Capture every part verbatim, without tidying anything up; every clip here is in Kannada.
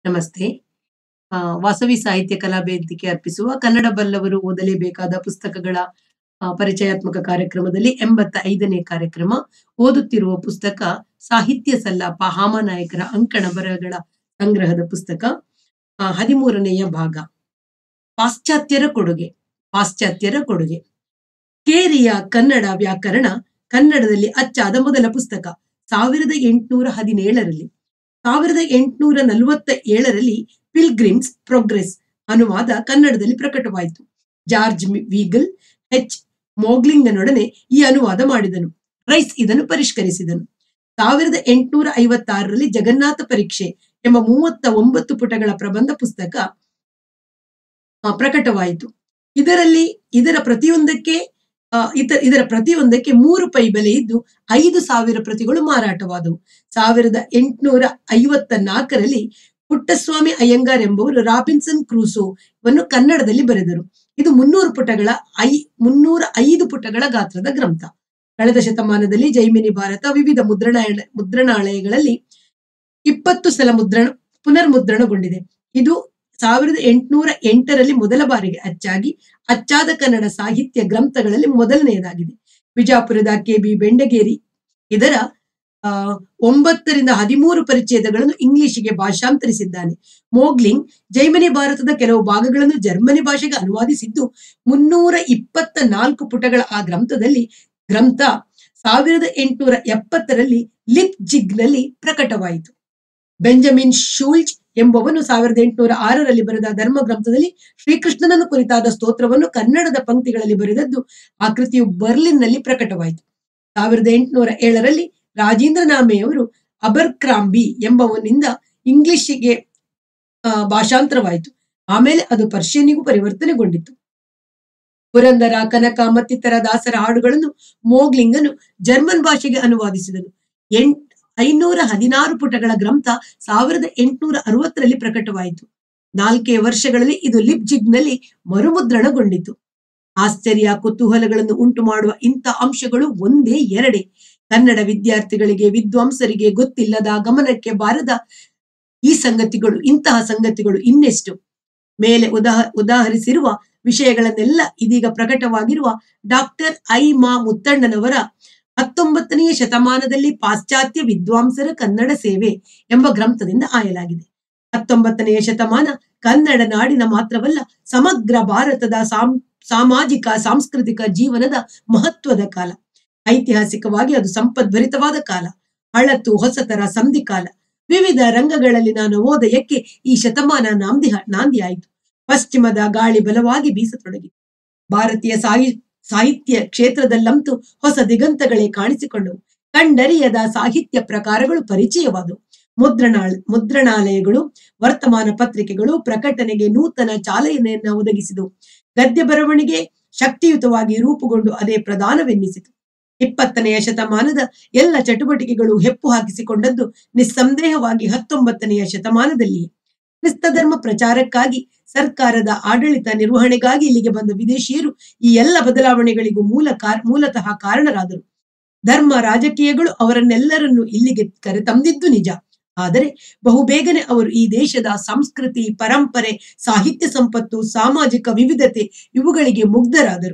ನಮಸ್ತೆ. ಆ, ವಾಸವಿ ಸಾಹಿತ್ಯ ಕಲಾ ವೇದಿಕೆ ಅರ್ಪಿಸುವ ಕನ್ನಡ ಬಲ್ಲವರು ಓದಲೇಬೇಕಾದ ಪುಸ್ತಕಗಳ ಆ, ಪರಿಚಯಾತ್ಮಕ ಕಾರ್ಯಕ್ರಮದಲ್ಲಿ ಎಂಬತ್ತ ಐದನೇ ಕಾರ್ಯಕ್ರಮ. ಓದುತ್ತಿರುವ ಪುಸ್ತಕ ಸಾಹಿತ್ಯ ಸಲ್ಲಾಪ ಹಾಮನಾಯಕರ ಅಂಕಣ ಬರಹಗಳ ಸಂಗ್ರಹದ ಪುಸ್ತಕ, ಆ, ಹದಿಮೂರನೆಯ ಭಾಗ. ಪಾಶ್ಚಾತ್ಯರ ಕೊಡುಗೆ. ಪಾಶ್ಚಾತ್ಯರ ಕೊಡುಗೆ ಕೇರಿಯ ಕನ್ನಡ ವ್ಯಾಕರಣ ಕನ್ನಡದಲ್ಲಿ ಅಚ್ಚಾದ ಮೊದಲ ಪುಸ್ತಕ ಸಾವಿರದ ಎಂಟುನೂರ ಹದಿನೇಳರಲ್ಲಿ. ಸಾವಿರದ ಎಂಟುನೂರ ನಲವತ್ತ ಏಳರಲ್ಲಿ ಪಿಲ್ಗ್ರಿಮ್ಸ್ ಪ್ರೋಗ್ರೆಸ್ ಅನುವಾದ ಕನ್ನಡದಲ್ಲಿ ಪ್ರಕಟವಾಯಿತು. ಜಾರ್ಜ್ ವೀಗಲ್ ಎಚ್ ಮೋಗ್ಲಿಂಗನೊಡನೆ ಈ ಅನುವಾದ ಮಾಡಿದನು. ರೈಸ್ ಇದನ್ನು ಪರಿಷ್ಕರಿಸಿದನು. ಸಾವಿರದ ಎಂಟುನೂರ ಐವತ್ತಾರರಲ್ಲಿ ಜಗನ್ನಾಥ ಪರೀಕ್ಷೆ ಎಂಬ ಮೂವತ್ತ ಒಂಬತ್ತು ಪುಟಗಳ ಪ್ರಬಂಧ ಪುಸ್ತಕ ಆ, ಪ್ರಕಟವಾಯಿತು. ಇದರಲ್ಲಿ ಇದರ ಪ್ರತಿಯೊಂದಕ್ಕೆ ಆ, ಇತ ಇದರ ಪ್ರತಿಯೊಂದಕ್ಕೆ ಮೂರು ಪೈ ಬೆಲೆ ಇದ್ದು ಐದು ಸಾವಿರ ಪ್ರತಿಗಳು ಮಾರಾಟವಾದವು. ಸಾವಿರದ ಎಂಟುನೂರ ಐವತ್ತ ನಾಲ್ಕರಲ್ಲಿ ಪುಟ್ಟಸ್ವಾಮಿ ಅಯ್ಯಂಗಾರ್ ಎಂಬುವರು ರಾಬಿನ್ಸನ್ ಕ್ರೂಸೋವನ್ನು ಕನ್ನಡದಲ್ಲಿ ಬರೆದರು. ಇದು ಮುನ್ನೂರು ಪುಟಗಳ ಐ ಮುನ್ನೂರ ಐದು ಪುಟಗಳ ಗಾತ್ರದ ಗ್ರಂಥ. ಕಳೆದ ಶತಮಾನದಲ್ಲಿ ಜೈಮಿನಿ ಭಾರತ ವಿವಿಧ ಮುದ್ರಣಾಯ ಮುದ್ರಣಾಲಯಗಳಲ್ಲಿ ಇಪ್ಪತ್ತು ಸಲ ಮುದ್ರಣ ಪುನರ್ಮುದ್ರಣಗೊಂಡಿದೆ. ಇದು ಸಾವಿರದ ಎಂಟುನೂರ ಎಂಟರಲ್ಲಿ ಮೊದಲ ಬಾರಿಗೆ ಅಚ್ಚಾಗಿ ಅಚ್ಚಾದ ಕನ್ನಡ ಸಾಹಿತ್ಯ ಗ್ರಂಥಗಳಲ್ಲಿ ಮೊದಲನೆಯದಾಗಿದೆ. ವಿಜಾಪುರದ ಕೆ ಬಿ ಬೆಂಡಗೇರಿ ಇದರ ಆ ಒಂಬತ್ತರಿಂದ ಹದಿಮೂರು ಪರಿಚ್ಛೇದಗಳನ್ನು ಇಂಗ್ಲಿಷಿಗೆ ಭಾಷಾಂತರಿಸಿದ್ದಾನೆ. ಮೋಗ್ಲಿಂಗ್ ಜೈಮಿನಿ ಭಾರತದ ಕೆಲವು ಭಾಗಗಳನ್ನು ಜರ್ಮನಿ ಭಾಷೆಗೆ ಅನುವಾದಿಸಿದ್ದು ಮುನ್ನೂರ ಇಪ್ಪತ್ತ ನಾಲ್ಕು ಪುಟಗಳ ಆ ಗ್ರಂಥದಲ್ಲಿ ಗ್ರಂಥ ಸಾವಿರದ ಎಂಟುನೂರ ಎಪ್ಪತ್ತರಲ್ಲಿ ಲಿಪ್ಜಿಗ್ನಲ್ಲಿ ಪ್ರಕಟವಾಯಿತು. ಬೆಂಜಮಿನ್ ಶೂಲ್ಜ್ ಎಂಬುವನು ಸಾವಿರದ ಎಂಟುನೂರ ಆರರಲ್ಲಿ ಬರೆದ ಧರ್ಮ ಗ್ರಂಥದಲ್ಲಿ ಶ್ರೀಕೃಷ್ಣನನ್ನು ಕುರಿತಾದ ಸ್ತೋತ್ರವನ್ನು ಕನ್ನಡದ ಪಂಕ್ತಿಗಳಲ್ಲಿ ಬರೆದದ್ದು ಆ ಕೃತಿಯು ಬರ್ಲಿನ್ನಲ್ಲಿ ಪ್ರಕಟವಾಯಿತು. ಸಾವಿರದ ಎಂಟುನೂರ ಏಳರಲ್ಲಿ ರಾಜೇಂದ್ರ ನಾಮೆಯವರು ಅಬರ್ಕ್ರಾಂಬಿ ಎಂಬವನಿಂದ ಇಂಗ್ಲಿಷಿಗೆ ಆ ಭಾಷಾಂತರವಾಯಿತು. ಆಮೇಲೆ ಅದು ಪರ್ಷಿಯನ್ನಿಗೂ ಪರಿವರ್ತನೆಗೊಂಡಿತು. ಪುರಂದರ, ಕನಕ ಮತ್ತಿತರ ದಾಸರ ಹಾಡುಗಳನ್ನು ಮೋಗ್ಲಿಂಗನು ಜರ್ಮನ್ ಭಾಷೆಗೆ ಅನುವಾದಿಸಿದನು. ಎಂಟ್ ಐನೂರ ಹದಿನಾರು ಪುಟಗಳ ಗ್ರಂಥ ಸಾವಿರದ ಎಂಟುನೂರ ಅರವತ್ತರಲ್ಲಿ ಪ್ರಕಟವಾಯಿತು. ನಾಲ್ಕೇ ವರ್ಷಗಳಲ್ಲಿ ಇದು ಲಿಪ್ಜಿಗ್ನಲ್ಲಿ ಮರುಮುದ್ರಣಗೊಂಡಿತು. ಆಶ್ಚರ್ಯ ಕುತೂಹಲಗಳನ್ನು ಉಂಟು ಮಾಡುವ ಇಂಥ ಅಂಶಗಳು ಒಂದೇ ಎರಡೇ. ಕನ್ನಡ ವಿದ್ಯಾರ್ಥಿಗಳಿಗೆ ವಿದ್ವಾಂಸರಿಗೆ ಗೊತ್ತಿಲ್ಲದ ಗಮನಕ್ಕೆ ಬಾರದ ಈ ಸಂಗತಿಗಳು ಇಂತಹ ಸಂಗತಿಗಳು ಇನ್ನೆಷ್ಟು. ಮೇಲೆ ಉದಾಹ ಉದಾಹರಿಸಿರುವ ವಿಷಯಗಳನ್ನೆಲ್ಲ ಇದೀಗ ಪ್ರಕಟವಾಗಿರುವ ಡಾಕ್ಟರ್ ಐ ಮಾ ಮುತ್ತಣ್ಣನವರ ಹತ್ತೊಂಬತ್ತನೆಯ ಶತಮಾನದಲ್ಲಿ ಪಾಶ್ಚಾತ್ಯ ವಿದ್ವಾಂಸರ ಕನ್ನಡ ಸೇವೆ ಎಂಬ ಗ್ರಂಥದಿಂದ ಆಯಲಾಗಿದೆ. ಹತ್ತೊಂಬತ್ತನೆಯ ಶತಮಾನ ಕನ್ನಡ ನಾಡಿನ ಮಾತ್ರವಲ್ಲ, ಸಮಗ್ರ ಭಾರತದ ಸಾಂ ಸಾಮಾಜಿಕ ಸಾಂಸ್ಕೃತಿಕ ಜೀವನದ ಮಹತ್ವದ ಕಾಲ. ಐತಿಹಾಸಿಕವಾಗಿ ಅದು ಸಂಪದ್ಭರಿತವಾದ ಕಾಲ. ಹಳತು ಹೊಸತರ ಸಂಧಿಕಾಲ. ವಿವಿಧ ರಂಗಗಳಲ್ಲಿನ ನವೋದಯಕ್ಕೆ ಈ ಶತಮಾನ ನಾಂದಿ ನಾಂದಿಯಾಯಿತು. ಪಶ್ಚಿಮದ ಗಾಳಿ ಬಲವಾಗಿ ಬೀಸತೊಡಗಿತು. ಭಾರತೀಯ ಸಾಹಿ ಸಾಹಿತ್ಯ ಕ್ಷೇತ್ರದಲ್ಲಂತೂ ಹೊಸ ದಿಗಂತಗಳೇ ಕಾಣಿಸಿಕೊಂಡವು. ಕಂಡರಿಯದ ಸಾಹಿತ್ಯ ಪ್ರಕಾರಗಳು ಪರಿಚಯವಾದವು. ಮುದ್ರಣಾಳ ಮುದ್ರಣಾಲಯಗಳು, ವರ್ತಮಾನ ಪತ್ರಿಕೆಗಳು ಪ್ರಕಟಣೆಗೆ ನೂತನ ಚಾಲನೆಯನ್ನ ಒದಗಿಸಿದವು. ಗದ್ಯ ಬರವಣಿಗೆ ಶಕ್ತಿಯುತವಾಗಿ ರೂಪುಗೊಂಡು ಅದೇ ಪ್ರಧಾನವೆನ್ನಿಸಿತು. ಇಪ್ಪತ್ತನೆಯ ಶತಮಾನದ ಎಲ್ಲ ಚಟುವಟಿಕೆಗಳು ಹೆಪ್ಪು ಹಾಕಿಸಿಕೊಂಡದ್ದು ನಿಸ್ಸಂದೇಹವಾಗಿ ಹತ್ತೊಂಬತ್ತನೆಯ ಶತಮಾನದಲ್ಲಿಯೇ. ಕ್ರಿಸ್ತ ಧರ್ಮ ಪ್ರಚಾರಕ್ಕಾಗಿ ಸರ್ಕಾರದ ಆಡಳಿತ ನಿರ್ವಹಣೆಗಾಗಿ ಇಲ್ಲಿಗೆ ಬಂದ ವಿದೇಶಿಯರು ಈ ಎಲ್ಲ ಬದಲಾವಣೆಗಳಿಗೂ ಮೂಲ ಕಾರ್ ಮೂಲತಃ ಕಾರಣರಾದರು. ಧರ್ಮ ರಾಜಕೀಯಗಳು ಅವರನ್ನೆಲ್ಲರನ್ನು ಇಲ್ಲಿಗೆ ಕರೆತಂದಿದ್ದು ನಿಜ. ಆದರೆ ಬಹುಬೇಗನೆ ಅವರು ಈ ದೇಶದ ಸಂಸ್ಕೃತಿ, ಪರಂಪರೆ, ಸಾಹಿತ್ಯ ಸಂಪತ್ತು, ಸಾಮಾಜಿಕ ವಿವಿಧತೆ ಇವುಗಳಿಗೆ ಮುಗ್ಧರಾದರು.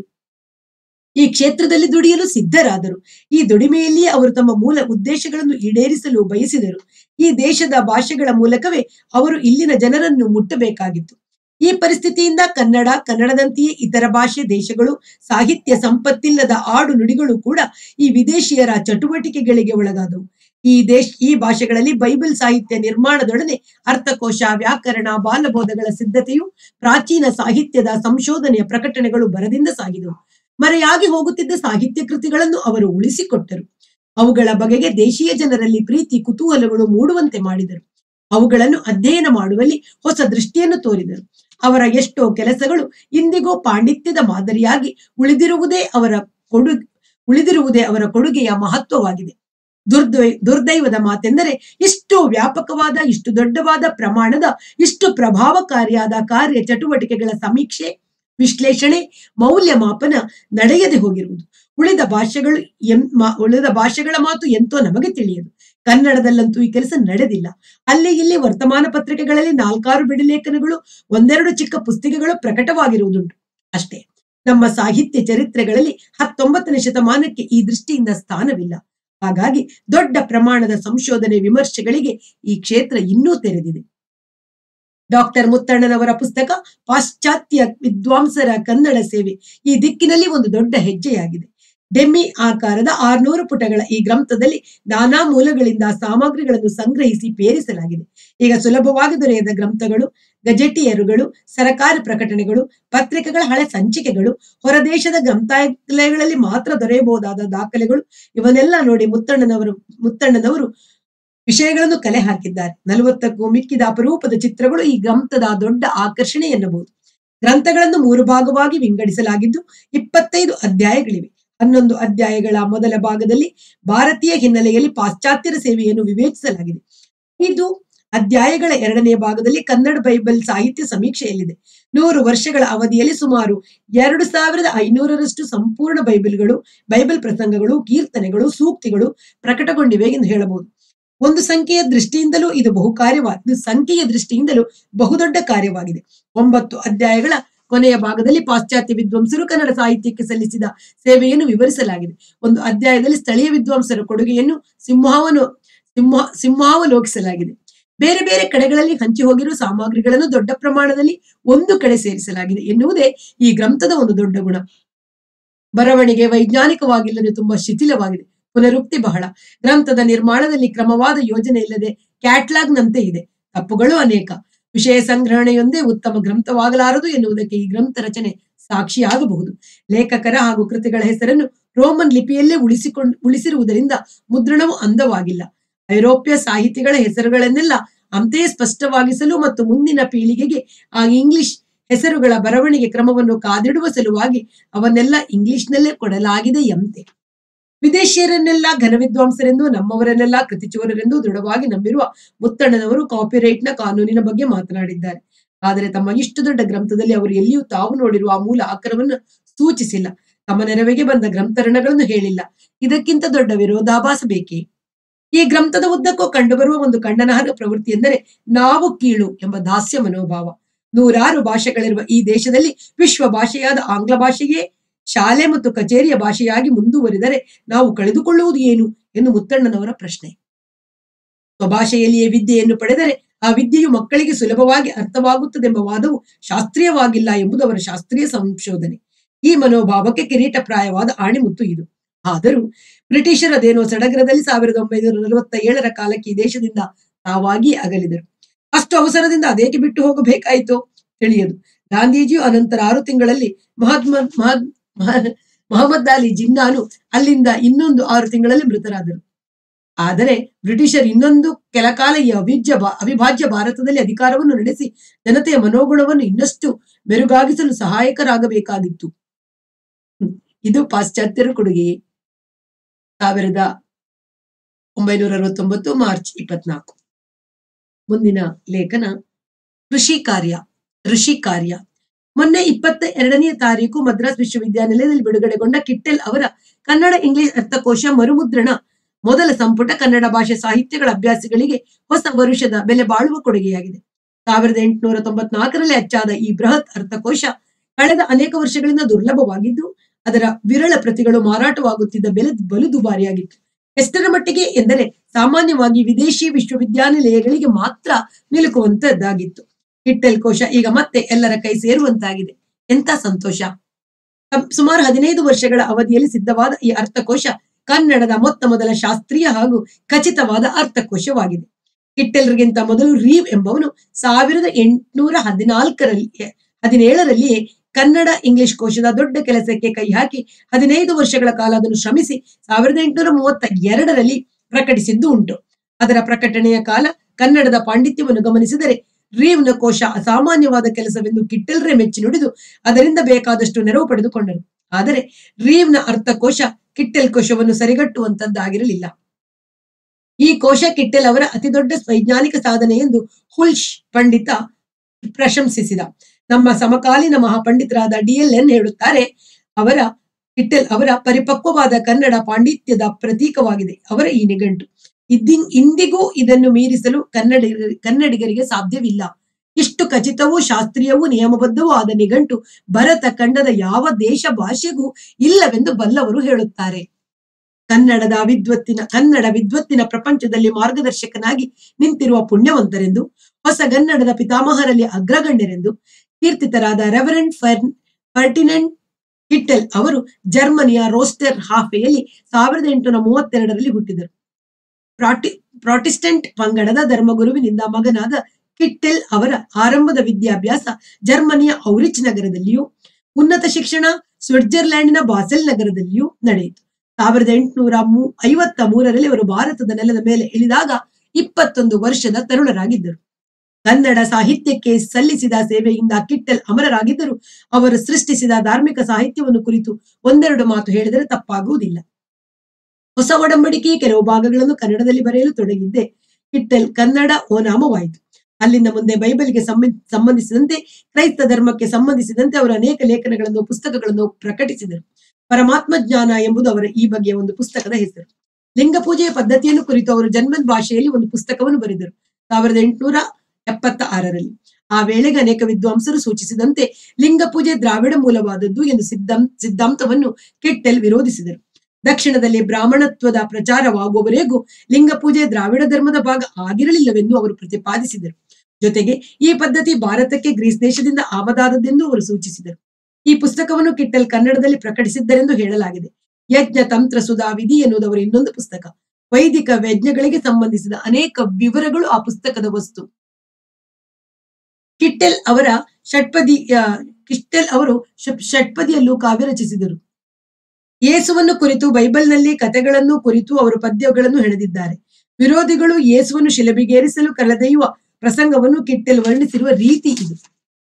ಈ ಕ್ಷೇತ್ರದಲ್ಲಿ ದುಡಿಯಲು ಸಿದ್ಧರಾದರು. ಈ ದುಡಿಮೆಯಲ್ಲಿಯೇ ಅವರು ತಮ್ಮ ಮೂಲ ಉದ್ದೇಶಗಳನ್ನು ಈಡೇರಿಸಲು ಬಯಸಿದರು. ಈ ದೇಶದ ಭಾಷೆಗಳ ಮೂಲಕವೇ ಅವರು ಇಲ್ಲಿನ ಜನರನ್ನು ಮುಟ್ಟಬೇಕಾಗಿತ್ತು. ಈ ಪರಿಸ್ಥಿತಿಯಿಂದ ಕನ್ನಡ, ಕನ್ನಡದಂತೆಯೇ ಇತರ ಭಾಷೆ ದೇಶಗಳು, ಸಾಹಿತ್ಯ ಸಂಪತ್ತಿಲ್ಲದ ಆಡು ನುಡಿಗಳು ಕೂಡ ಈ ವಿದೇಶಿಯರ ಚಟುವಟಿಕೆಗಳಿಗೆ ಒಳಗಾದವು. ಈ ದೇಶ ಈ ಭಾಷೆಗಳಲ್ಲಿ ಬೈಬಲ್ ಸಾಹಿತ್ಯ ನಿರ್ಮಾಣದೊಡನೆ ಅರ್ಥಕೋಶ, ವ್ಯಾಕರಣ, ಬಾಲಬೋಧಗಳ ಸಿದ್ಧತೆಯು, ಪ್ರಾಚೀನ ಸಾಹಿತ್ಯದ ಸಂಶೋಧನೆಯ ಪ್ರಕಟಣೆಗಳು ಭರದಿಂದ ಸಾಗಿದವು. ಮರೆಯಾಗಿ ಹೋಗುತ್ತಿದ್ದ ಸಾಹಿತ್ಯ ಕೃತಿಗಳನ್ನು ಅವರು ಉಳಿಸಿಕೊಟ್ಟರು. ಅವುಗಳ ಬಗೆಗೆ ದೇಶೀಯ ಜನರಲ್ಲಿ ಪ್ರೀತಿ ಕುತೂಹಲಗಳು ಮೂಡುವಂತೆ ಮಾಡಿದರು. ಅವುಗಳನ್ನು ಅಧ್ಯಯನ ಮಾಡುವಲ್ಲಿ ಹೊಸ ದೃಷ್ಟಿಯನ್ನು ತೋರಿದರು. ಅವರ ಎಷ್ಟೋ ಕೆಲಸಗಳು ಇಂದಿಗೂ ಪಾಂಡಿತ್ಯದ ಮಾದರಿಯಾಗಿ ಉಳಿದಿರುವುದೇ ಅವರ ಕೊಡು ಉಳಿದಿರುವುದೇ ಅವರ ಕೊಡುಗೆಯ ಮಹತ್ವವಾಗಿದೆ. ದುರ್ದೈ ದುರ್ದೈವದ ಮಾತೆಂದರೆ ಇಷ್ಟು ವ್ಯಾಪಕವಾದ, ಇಷ್ಟು ದೊಡ್ಡವಾದ ಪ್ರಮಾಣದ, ಇಷ್ಟು ಪ್ರಭಾವಕಾರಿಯಾದ ಕಾರ್ಯ ಚಟುವಟಿಕೆಗಳ ಸಮೀಕ್ಷೆ, ವಿಶ್ಲೇಷಣೆ, ಮೌಲ್ಯಮಾಪನ ನಡೆಯದೆ ಹೋಗಿರುವುದು. ಉಳಿದ ಭಾಷೆಗಳು ಎಂ ಉಳಿದ ಭಾಷೆಗಳ ಮಾತು ಎಂತೋ ನಮಗೆ ತಿಳಿಯದು. ಕನ್ನಡದಲ್ಲಂತೂ ಈ ಕೆಲಸ ನಡೆದಿಲ್ಲ. ಅಲ್ಲಿ ಇಲ್ಲಿ ವರ್ತಮಾನ ಪತ್ರಿಕೆಗಳಲ್ಲಿ ನಾಲ್ಕಾರು ಬಿಡಿಲೇಖನಗಳು, ಒಂದೆರಡು ಚಿಕ್ಕ ಪುಸ್ತಿಕೆಗಳು ಪ್ರಕಟವಾಗಿರುವುದುಂಟು ಅಷ್ಟೇ. ನಮ್ಮ ಸಾಹಿತ್ಯ ಚರಿತ್ರೆಗಳಲ್ಲಿ ಹತ್ತೊಂಬತ್ತನೇ ಶತಮಾನಕ್ಕೆ ಈ ದೃಷ್ಟಿಯಿಂದ ಸ್ಥಾನವಿಲ್ಲ. ಹಾಗಾಗಿ ದೊಡ್ಡ ಪ್ರಮಾಣದ ಸಂಶೋಧನೆ ವಿಮರ್ಶೆಗಳಿಗೆ ಈ ಕ್ಷೇತ್ರ ಇನ್ನೂ ತೆರೆದಿದೆ. ಡಾಕ್ಟರ್ ಮುತ್ತಣ್ಣನವರ ಪುಸ್ತಕ ಪಾಶ್ಚಾತ್ಯ ವಿದ್ವಾಂಸರ ಕನ್ನಡ ಸೇವೆ ಈ ದಿಕ್ಕಿನಲ್ಲಿ ಒಂದು ದೊಡ್ಡ ಹೆಜ್ಜೆಯಾಗಿದೆ. ಡೆಮ್ಮಿ ಆಕಾರದ ಆರ್ನೂರು ಪುಟಗಳ ಈ ಗ್ರಂಥದಲ್ಲಿ ನಾನಾ ಮೂಲಗಳಿಂದ ಸಾಮಗ್ರಿಗಳನ್ನು ಸಂಗ್ರಹಿಸಿ ಪೇರಿಸಲಾಗಿದೆ. ಈಗ ಸುಲಭವಾಗಿ ದೊರೆಯದ ಗ್ರಂಥಗಳು, ಗಜೆಟಿಯರುಗಳು, ಸರಕಾರಿ ಪ್ರಕಟಣೆಗಳು, ಪತ್ರಿಕೆಗಳ ಹಳೆ ಸಂಚಿಕೆಗಳು, ಹೊರದೇಶದ ಗ್ರಂಥಾಲಯಗಳಲ್ಲಿ ಮಾತ್ರ ದೊರೆಯಬಹುದಾದ ದಾಖಲೆಗಳು, ಇವನ್ನೆಲ್ಲ ನೋಡಿ ಮುತ್ತಣ್ಣನವರು ಮುತ್ತಣ್ಣನವರು ವಿಷಯಗಳನ್ನು ಕಲೆ ಹಾಕಿದ್ದಾರೆ. ನಲವತ್ತಕ್ಕೂ ಮಿಕ್ಕಿದ ಅಪರೂಪದ ಚಿತ್ರಗಳು ಈ ಗ್ರಂಥದ ದೊಡ್ಡ ಆಕರ್ಷಣೆ ಎನ್ನಬಹುದು. ಗ್ರಂಥಗಳನ್ನು ಮೂರು ಭಾಗವಾಗಿ ವಿಂಗಡಿಸಲಾಗಿದ್ದು ಇಪ್ಪತ್ತೈದು ಅಧ್ಯಾಯಗಳಿವೆ. ಹನ್ನೊಂದು ಅಧ್ಯಾಯಗಳ ಮೊದಲ ಭಾಗದಲ್ಲಿ ಭಾರತೀಯ ಹಿನ್ನೆಲೆಯಲ್ಲಿ ಪಾಶ್ಚಾತ್ಯರ ಸೇವೆಯನ್ನು ವಿವೇಚಿಸಲಾಗಿದೆ. ಇದು ಅಧ್ಯಾಯಗಳ ಎರಡನೇ ಭಾಗದಲ್ಲಿ ಕನ್ನಡ ಬೈಬಲ್ ಸಾಹಿತ್ಯ ಸಮೀಕ್ಷೆಯಲ್ಲಿದೆ. ನೂರು ವರ್ಷಗಳ ಅವಧಿಯಲ್ಲಿ ಸುಮಾರು ಎರಡು ಸಾವಿರದ ಐನೂರರಷ್ಟು ಸಂಪೂರ್ಣ ಬೈಬಲ್ಗಳು, ಬೈಬಲ್ ಪ್ರಸಂಗಗಳು, ಕೀರ್ತನೆಗಳು, ಸೂಕ್ತಿಗಳು ಪ್ರಕಟಗೊಂಡಿವೆ ಎಂದು ಹೇಳಬಹುದು. ಒಂದು ಸಂಖ್ಯೆಯ ದೃಷ್ಟಿಯಿಂದಲೂ ಇದು ಬಹು ಕಾರ್ಯವಾದ ಇದು ಸಂಖ್ಯೆಯ ದೃಷ್ಟಿಯಿಂದಲೂ ಬಹುದೊಡ್ಡ ಕಾರ್ಯವಾಗಿದೆ. ಒಂಬತ್ತು ಅಧ್ಯಾಯಗಳ ಕೊನೆಯ ಭಾಗದಲ್ಲಿ ಪಾಶ್ಚಾತ್ಯ ವಿದ್ವಾಂಸರು ಕನ್ನಡ ಸಾಹಿತ್ಯಕ್ಕೆ ಸಲ್ಲಿಸಿದ ಸೇವೆಯನ್ನು ವಿವರಿಸಲಾಗಿದೆ. ಒಂದು ಅಧ್ಯಾಯದಲ್ಲಿ ಸ್ಥಳೀಯ ವಿದ್ವಾಂಸರ ಕೊಡುಗೆಯನ್ನು ಸಿಂಹಾವನು ಸಿಂಹ ಸಿಂಹಾವಲೋಕಿಸಲಾಗಿದೆ. ಬೇರೆ ಬೇರೆ ಕಡೆಗಳಲ್ಲಿ ಹಂಚಿ ಹೋಗಿರುವ ಸಾಮಗ್ರಿಗಳನ್ನು ದೊಡ್ಡ ಪ್ರಮಾಣದಲ್ಲಿ ಒಂದು ಕಡೆ ಸೇರಿಸಲಾಗಿದೆ ಎನ್ನುವುದೇ ಈ ಗ್ರಂಥದ ಒಂದು ದೊಡ್ಡ ಗುಣ. ಬರವಣಿಗೆ ವೈಜ್ಞಾನಿಕವಾಗಿಲ್ಲದೆ ತುಂಬಾ ಶಿಥಿಲವಾಗಿದೆ. ಪುನರುಕ್ತಿ ಬಹಳ. ಗ್ರಂಥದ ನಿರ್ಮಾಣದಲ್ಲಿ ಕ್ರಮವಾದ ಯೋಜನೆ ಇಲ್ಲದೆ ಕ್ಯಾಟ್ಲಾಗ್ನಂತೆ ಇದೆ. ತಪ್ಪುಗಳು ಅನೇಕ. ವಿಷಯ ಸಂಗ್ರಹಣೆಯೊಂದೇ ಉತ್ತಮ ಗ್ರಂಥವಾಗಲಾರದು ಎನ್ನುವುದಕ್ಕೆ ಈ ಗ್ರಂಥ ರಚನೆ ಸಾಕ್ಷಿಯಾಗಬಹುದು. ಲೇಖಕರ ಹಾಗೂ ಕೃತಿಗಳ ಹೆಸರನ್ನು ರೋಮನ್ ಲಿಪಿಯಲ್ಲೇ ಉಳಿಸಿಕೊಂಡು ಉಳಿಸಿರುವುದರಿಂದ ಮುದ್ರಣವು ಅಂದವಾಗಿಲ್ಲ. ಐರೋಪ್ಯ ಸಾಹಿತಿಗಳ ಹೆಸರುಗಳನ್ನೆಲ್ಲ ಅಂತೆಯೇ ಸ್ಪಷ್ಟವಾಗಿಸಲು ಮತ್ತು ಮುಂದಿನ ಪೀಳಿಗೆಗೆ ಆ ಇಂಗ್ಲಿಷ್ ಹೆಸರುಗಳ ಬರವಣಿಗೆ ಕ್ರಮವನ್ನು ಕಾದಿಡುವ ಸಲುವಾಗಿ ಅವನ್ನೆಲ್ಲ ಇಂಗ್ಲಿಷ್ನಲ್ಲೇ ಕೊಡಲಾಗಿದೆ ಎಂತೆ. ವಿದೇಶಿಯರನ್ನೆಲ್ಲ ಘನವಿದ್ವಾಂಸರೆಂದು, ನಮ್ಮವರನ್ನೆಲ್ಲ ಕೃತಿಚೋರರೆಂದು ದೃಢವಾಗಿ ನಂಬಿರುವ ಮುತ್ತಣ್ಣನವರು ಕಾಪಿರೈಟ್ನ ಕಾನೂನಿನ ಬಗ್ಗೆ ಮಾತನಾಡಿದ್ದಾರೆ. ಆದರೆ ತಮ್ಮ ಇಷ್ಟು ದೊಡ್ಡ ಗ್ರಂಥದಲ್ಲಿ ಅವರು ಎಲ್ಲಿಯೂ ತಾವು ನೋಡಿರುವ ಆ ಮೂಲ ಆಕರವನ್ನು ಸೂಚಿಸಿಲ್ಲ. ತಮ್ಮ ನೆರವಿಗೆ ಬಂದ ಗ್ರಂಥರಣಗಳನ್ನು ಹೇಳಿಲ್ಲ. ಇದಕ್ಕಿಂತ ದೊಡ್ಡ ವಿರೋಧಾಭಾಸ ಬೇಕೇ? ಈ ಗ್ರಂಥದ ಉದ್ದಕ್ಕೂ ಕಂಡುಬರುವ ಒಂದು ಖಂಡನಾರ್ಹ ಪ್ರವೃತ್ತಿ ಎಂದರೆ ನಾವು ಕೀಳು ಎಂಬ ದಾಸ್ಯ ಮನೋಭಾವ. ನೂರಾರು ಭಾಷೆಗಳಿರುವ ಈ ದೇಶದಲ್ಲಿ ವಿಶ್ವ ಭಾಷೆಯಾದ ಆಂಗ್ಲ ಭಾಷೆಯೇ ಶಾಲೆ ಮತ್ತು ಕಚೇರಿಯ ಭಾಷೆಯಾಗಿ ಮುಂದುವರಿದರೆ ನಾವು ಕಳೆದುಕೊಳ್ಳುವುದು ಏನು ಎಂದು ಮುತ್ತಣ್ಣನವರ ಪ್ರಶ್ನೆ. ಸ್ವಭಾಷೆಯಲ್ಲಿಯೇ ವಿದ್ಯೆಯನ್ನು ಪಡೆದರೆ ಆ ವಿದ್ಯೆಯು ಮಕ್ಕಳಿಗೆ ಸುಲಭವಾಗಿ ಅರ್ಥವಾಗುತ್ತದೆಂಬ ವಾದವು ಶಾಸ್ತ್ರೀಯವಾಗಿಲ್ಲ ಎಂಬುದು ಅವರ ಶಾಸ್ತ್ರೀಯ ಸಂಶೋಧನೆ. ಈ ಮನೋಭಾವಕ್ಕೆ ಕಿರೀಟಪ್ರಾಯವಾದ ಆಣಿಮುತ್ತು ಇದು. ಆದರೂ ಬ್ರಿಟಿಷರು ಅದೇನೋ ಸಡಗರದಲ್ಲಿ ಸಾವಿರದ ಒಂಬೈನೂರ ನಲವತ್ತ ಏಳರ ಕಾಲಕ್ಕೆ ಈ ದೇಶದಿಂದ ತಾವಾಗಿ ಅಗಲಿದರು. ಅಷ್ಟು ಅವಸರದಿಂದ ಅದೇಕೆ ಬಿಟ್ಟು ಹೋಗಬೇಕಾಯಿತೋ ತಿಳಿಯದು. ಗಾಂಧೀಜಿಯು ಅನಂತರ ಆರು ತಿಂಗಳಲ್ಲಿ ಮಹಾತ್ಮ ಮಹದ್ ಮಹಮ್ಮದ್ ಅಲಿ ಜಿನ್ನಾನು ಅಲ್ಲಿಂದ ಇನ್ನೊಂದು ಆರು ತಿಂಗಳಲ್ಲಿ ಮೃತರಾದರು. ಆದರೆ ಬ್ರಿಟಿಷರು ಇನ್ನೊಂದು ಕೆಲಕಾಲ ಈ ಅವಿಭ್ಯ ಅವಿಭಾಜ್ಯ ಭಾರತದಲ್ಲಿ ಅಧಿಕಾರವನ್ನು ನಡೆಸಿ ಜನತೆಯ ಮನೋಗುಣವನ್ನು ಇನ್ನಷ್ಟು ಮೆರುಗಾಗಿಸಲು ಸಹಾಯಕರಾಗಬೇಕಾಗಿತ್ತು. ಇದು ಪಾಶ್ಚಾತ್ಯರ ಕೊಡುಗೆಯೇ. ಸಾವಿರದ ಒಂಬೈನೂರ ಅರವತ್ತೊಂಬತ್ತು ಮಾರ್ಚ್ ಇಪ್ಪತ್ನಾಲ್ಕು. ಮುಂದಿನ ಲೇಖನ ಕೃಷಿ ಕಾರ್ಯ ಋಷಿ ಕಾರ್ಯ. ಮೊನ್ನೆ ಇಪ್ಪತ್ತ ಎರಡನೆಯ ತಾರೀಕು ಮದ್ರಾಸ್ ವಿಶ್ವವಿದ್ಯಾನಿಲಯದಲ್ಲಿ ಬಿಡುಗಡೆಗೊಂಡ ಕಿಟ್ಟೆಲ್ ಅವರ ಕನ್ನಡ ಇಂಗ್ಲಿಷ್ ಅರ್ಥಕೋಶ ಮರುಮುದ್ರಣ ಮೊದಲ ಸಂಪುಟ ಕನ್ನಡ ಭಾಷೆ ಸಾಹಿತ್ಯಗಳ ಅಭ್ಯಾಸಿಗಳಿಗೆ ಹೊಸ ವರುಷದ ಬೆಲೆ ಬಾಳುವ ಕೊಡುಗೆಯಾಗಿದೆ. ಸಾವಿರದ ಎಂಟುನೂರ ತೊಂಬತ್ನಾಲ್ಕರಲ್ಲಿ ಅಚ್ಚಾದ ಈ ಬೃಹತ್ ಅರ್ಥಕೋಶ ಕಳೆದ ಅನೇಕ ವರ್ಷಗಳಿಂದ ದುರ್ಲಭವಾಗಿದ್ದು ಅದರ ವಿರಳ ಪ್ರತಿಗಳು ಮಾರಾಟವಾಗುತ್ತಿದ್ದ ಬೆಲೆ ಬಲು ದುಬಾರಿಯಾಗಿತ್ತು. ಎಷ್ಟರ ಮಟ್ಟಿಗೆ ಎಂದರೆ ಸಾಮಾನ್ಯವಾಗಿ ವಿದೇಶಿ ವಿಶ್ವವಿದ್ಯಾನಿಲಯಗಳಿಗೆ ಮಾತ್ರ ನಿಲುಕುವಂತದ್ದಾಗಿತ್ತು. ಕಿಟ್ಟೆಲ್ ಕೋಶ ಈಗ ಮತ್ತೆ ಎಲ್ಲರ ಕೈ ಸೇರುವಂತಾಗಿದೆ. ಎಂತ ಸಂತೋಷ! ಸುಮಾರು ಹದಿನೈದು ವರ್ಷಗಳ ಅವಧಿಯಲ್ಲಿ ಸಿದ್ಧವಾದ ಈ ಅರ್ಥಕೋಶ ಕನ್ನಡದ ಮೊತ್ತ ಮೊದಲ ಶಾಸ್ತ್ರೀಯ ಹಾಗೂ ಖಚಿತವಾದ ಅರ್ಥಕೋಶವಾಗಿದೆ. ಕಿಟ್ಟೆಲ್ರಿಗಿಂತ ಮೊದಲು ರೀವ್ ಎಂಬವನು ಸಾವಿರದ ಎಂಟುನೂರ ಹದಿನಾಲ್ಕರಲ್ಲಿ ಹದಿನೇಳರಲ್ಲಿಯೇ ಕನ್ನಡ ಇಂಗ್ಲಿಷ್ ಕೋಶದ ದೊಡ್ಡ ಕೆಲಸಕ್ಕೆ ಕೈ ಹಾಕಿ ಹದಿನೈದು ವರ್ಷಗಳ ಕಾಲ ಅದನ್ನು ಶ್ರಮಿಸಿ ಸಾವಿರದ ಎಂಟುನೂರ ಮೂವತ್ತ ಎರಡರಲ್ಲಿ ಪ್ರಕಟಿಸಿದ್ದು ಉಂಟು. ಅದರ ಪ್ರಕಟಣೆಯ ಕಾಲ ಕನ್ನಡದ ಪಾಂಡಿತ್ಯವನ್ನು ಗಮನಿಸಿದರೆ ರೀವ್ನ ಕೋಶ ಅಸಾಮಾನ್ಯವಾದ ಕೆಲಸವೆಂದು ಕಿಟ್ಟೆಲ್ರೇ ಮೆಚ್ಚಿ ನುಡಿದು ಅದರಿಂದ ಬೇಕಾದಷ್ಟು ನೆರವು ಪಡೆದುಕೊಂಡರು. ಆದರೆ ರೀವ್ನ ಅರ್ಥಕೋಶ ಕಿಟ್ಟೆಲ್ ಕೋಶವನ್ನು ಸರಿಗಟ್ಟುವಂತದ್ದಾಗಿರಲಿಲ್ಲ. ಈ ಕೋಶ ಕಿಟ್ಟೆಲ್ ಅವರ ಅತಿ ದೊಡ್ಡ ವೈಜ್ಞಾನಿಕ ಸಾಧನೆ ಎಂದು ಹುಲ್ಶ್ ಪಂಡಿತ ಪ್ರಶಂಸಿಸಿದ. ನಮ್ಮ ಸಮಕಾಲೀನ ಮಹಾಪಂಡಿತರಾದ ಡಿ ಎಲ್ ಎನ್ ಹೇಳುತ್ತಾರೆ, ಅವರ ಕಿಟ್ಟೆಲ್ ಅವರ ಪರಿಪಕ್ವವಾದ ಕನ್ನಡ ಪಾಂಡಿತ್ಯದ ಪ್ರತೀಕವಾಗಿದೆ ಅವರ ಈ ನಿಘಂಟು. ಇದ್ದಿ ಇಂದಿಗೂ ಇದನ್ನು ಮೀರಿಸಲು ಕನ್ನಡಿಗ ಕನ್ನಡಿಗರಿಗೆ ಸಾಧ್ಯವಿಲ್ಲ. ಇಷ್ಟು ಖಚಿತವೂ ಶಾಸ್ತ್ರೀಯವೂ ನಿಯಮಬದ್ಧವೂ ಆದ ನಿಘಂಟು ಭರತ ಖಂಡದ ಯಾವ ದೇಶ ಭಾಷೆಗೂ ಇಲ್ಲವೆಂದು ಬಲ್ಲವರು ಹೇಳುತ್ತಾರೆ. ಕನ್ನಡದ ವಿದ್ವತ್ತಿನ ಕನ್ನಡ ವಿದ್ವತ್ತಿನ ಪ್ರಪಂಚದಲ್ಲಿ ಮಾರ್ಗದರ್ಶಕನಾಗಿ ನಿಂತಿರುವ ಪುಣ್ಯವಂತರೆಂದು, ಹೊಸಗನ್ನಡದ ಪಿತಾಮಹರಲ್ಲಿ ಅಗ್ರಗಣ್ಯರೆಂದು ಕೀರ್ತಿತರಾದ ರೆವರೆಂಡ್ ಫರ್ನ್ ಫರ್ಟಿನೆಂಟ್ ಕಿಟ್ಟೆಲ್ ಅವರು ಜರ್ಮನಿಯ ರೋಸ್ಟರ್ ಹಾಫೆಯಲ್ಲಿ ಸಾವಿರದ ಎಂಟುನೂರ ಮೂವತ್ತೆರಡರಲ್ಲಿ ಹುಟ್ಟಿದರು. ಪ್ರಾಟಿ ಪ್ರಾಟಿಸ್ಟೆಂಟ್ ಪಂಗಡದ ಧರ್ಮಗುರುವಿನಿಂದ ಮಗನಾದ ಕಿಟ್ಟೆಲ್ ಅವರ ಆರಂಭದ ವಿದ್ಯಾಭ್ಯಾಸ ಜರ್ಮನಿಯ ಔರಿಚ್ ನಗರದಲ್ಲಿಯೂ, ಉನ್ನತ ಶಿಕ್ಷಣ ಸ್ವಿಟ್ಜರ್ಲ್ಯಾಂಡಿನ ಬಾಸೆಲ್ ನಗರದಲ್ಲಿಯೂ ನಡೆಯಿತು. ಸಾವಿರದ ಎಂಟುನೂರ ಮೂ ಐವತ್ತ ಮೂರರಲ್ಲಿ ಅವರು ಭಾರತದ ನೆಲದ ಮೇಲೆ ಇಳಿದಾಗ ಇಪ್ಪತ್ತೊಂದು ವರ್ಷದ ತರುಣರಾಗಿದ್ದರು. ಕನ್ನಡ ಸಾಹಿತ್ಯಕ್ಕೆ ಸಲ್ಲಿಸಿದ ಸೇವೆಯಿಂದ ಕಿಟ್ಟೆಲ್ ಅಮರರಾಗಿದ್ದರು. ಅವರು ಸೃಷ್ಟಿಸಿದ ಧಾರ್ಮಿಕ ಸಾಹಿತ್ಯವನ್ನು ಕುರಿತು ಒಂದೆರಡು ಮಾತು ಹೇಳಿದರೆ ತಪ್ಪಾಗುವುದಿಲ್ಲ. ಹೊಸ ಒಡಂಬಡಿಕೆಯ ಕೆಲವು ಭಾಗಗಳನ್ನು ಕನ್ನಡದಲ್ಲಿ ಬರೆಯಲು ತೊಡಗಿದ್ದೆ ಕಿಟ್ಟೆಲ್ ಕನ್ನಡ ಓನಾಮವಾಯಿತು. ಅಲ್ಲಿಂದ ಮುಂದೆ ಬೈಬಲ್ಗೆ ಸಂಬಂಧಿಸಿದಂತೆ, ಕ್ರೈಸ್ತ ಧರ್ಮಕ್ಕೆ ಸಂಬಂಧಿಸಿದಂತೆ ಅವರು ಅನೇಕ ಲೇಖನಗಳನ್ನು ಪುಸ್ತಕಗಳನ್ನು ಪ್ರಕಟಿಸಿದರು. ಪರಮಾತ್ಮ ಜ್ಞಾನ ಎಂಬುದು ಅವರ ಈ ಬಗೆಯ ಒಂದು ಪುಸ್ತಕದ ಹೆಸರು. ಲಿಂಗ ಪೂಜೆಯ ಪದ್ಧತಿಯನ್ನು ಕುರಿತು ಅವರು ಜರ್ಮನ್ ಭಾಷೆಯಲ್ಲಿ ಒಂದು ಪುಸ್ತಕವನ್ನು ಬರೆದರು ಸಾವಿರದ ಎಂಟುನೂರ ಎಪ್ಪತ್ತ ಆರರಲ್ಲಿ. ಆ ವೇಳೆಗೆ ಅನೇಕ ವಿದ್ವಾಂಸರು ಸೂಚಿಸಿದಂತೆ ಲಿಂಗ ಪೂಜೆ ದ್ರಾವಿಡ ಮೂಲವಾದದ್ದು ಎಂದು ಸಿದ್ಧಾಂತ ಸಿದ್ಧಾಂತವನ್ನು ಕಿಟ್ಟೆಲ್ ವಿರೋಧಿಸಿದರು. ದಕ್ಷಿಣದಲ್ಲಿ ಬ್ರಾಹ್ಮಣತ್ವದ ಪ್ರಚಾರವಾಗುವವರೆಗೂ ಲಿಂಗ ಪೂಜೆ ದ್ರಾವಿಡ ಧರ್ಮದ ಭಾಗ ಆಗಿರಲಿಲ್ಲವೆಂದು ಅವರು ಪ್ರತಿಪಾದಿಸಿದರು. ಜೊತೆಗೆ ಈ ಪದ್ಧತಿ ಭಾರತಕ್ಕೆ ಗ್ರೀಸ್ ದೇಶದಿಂದ ಆಮದಾದದ್ದೆಂದು ಅವರು ಸೂಚಿಸಿದರು. ಈ ಪುಸ್ತಕವನ್ನು ಕಿಟ್ಟೆಲ್ ಕನ್ನಡದಲ್ಲಿ ಪ್ರಕಟಿಸಿದ್ದರೆಂದು ಹೇಳಲಾಗಿದೆ. ಯಜ್ಞ ತಂತ್ರ ಸುಧಾ ವಿಧಿ ಎನ್ನುವುದು ಅವರ ಇನ್ನೊಂದು ಪುಸ್ತಕ. ವೈದಿಕ ಯಜ್ಞಗಳಿಗೆ ಸಂಬಂಧಿಸಿದ ಅನೇಕ ವಿವರಗಳು ಆ ಪುಸ್ತಕದ ವಸ್ತು. ಕಿಟ್ಟೆಲ್ ಅವರ ಷಟ್ಪದಿ ಕಿಟ್ಟೆಲ್ ಅವರು ಷಟ್ಪದಿಯಲ್ಲೂ ಕಾವ್ಯ ರಚಿಸಿದರು. ಯೇಸುವನ್ನು ಕುರಿತು ಬೈಬಲ್ನಲ್ಲಿ ಕಥೆಗಳನ್ನು ಕುರಿತು ಅವರು ಪದ್ಯಗಳನ್ನು ಹೆಣೆದಿದ್ದಾರೆ. ವಿರೋಧಿಗಳು ಯೇಸುವನ್ನು ಶಿಲುಬೆಗೇರಿಸಲು ಕರೆದೊಯ್ಯುವ ಪ್ರಸಂಗವನ್ನು ಕಿಟ್ಟೆಲ್ ವರ್ಣಿಸಿರುವ ರೀತಿ ಇದು.